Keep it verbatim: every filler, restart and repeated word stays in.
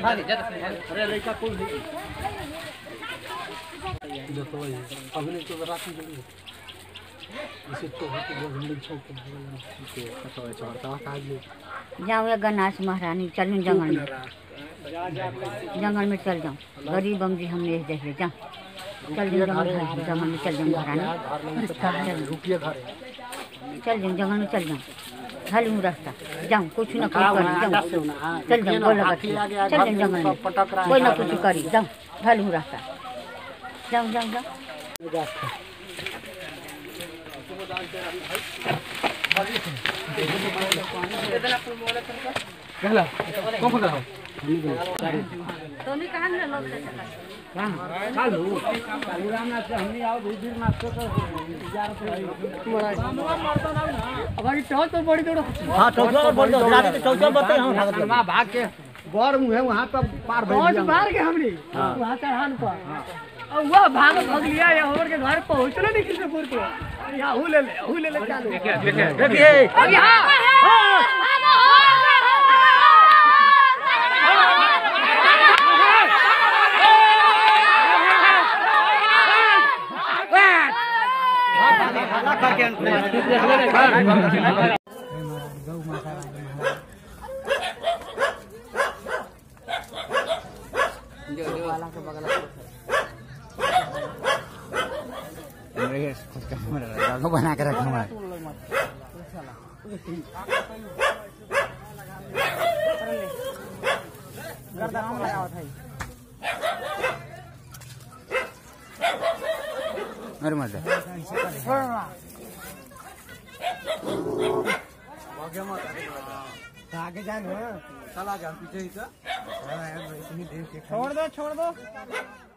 अरे लड़का कौन है देखो भाई अभी तो रात में जल्दी इसे तो होते बहुत जल्दी छोड़ के तो छोड़ता काज ले जाओ या गनास महारानी चलूं जंगल में जंगल में चल जाऊं गरीब अमरी हमने देख ले जा चल जाऊं जंगल में चल जाऊं महारानी रुकिए घर चल जाऊं जंगल में चल जाऊं ढालूं रास्ता जाऊं कुछ ना कुछ करी जाऊं चल जाऊं बोल लगा चल जाऊं जंगल में कोई ना कुछ करी जाऊं ढालूं रास्ता जाऊं जाऊं जाऊं कहला कौन पकड़ा हो तो नहीं कहां ना लोग कहां चालू चालू रामनाथ से हमनी आओ भीड़ नाच तो ग्यारह पे मारता ना अब ये चौक तो बड़ी दौड़ हां चौक तो बड़ी दौड़ रात के चौक बते हम भागत मां भाग के गौर मुंह है वहां पर पार भई बहुत मार के हमनी वहां चढ़ान पर और वो भाग भाग लिया या और के घर पहुंचलो नहीं किसी पुर को या हु ले ले हु ले ले चालू देखिए देखिए देखिए अब यहां बना के रखा हमारे अरे मजा आगे जाए चला जा पीछे ही छोड़ दो छोड़ दो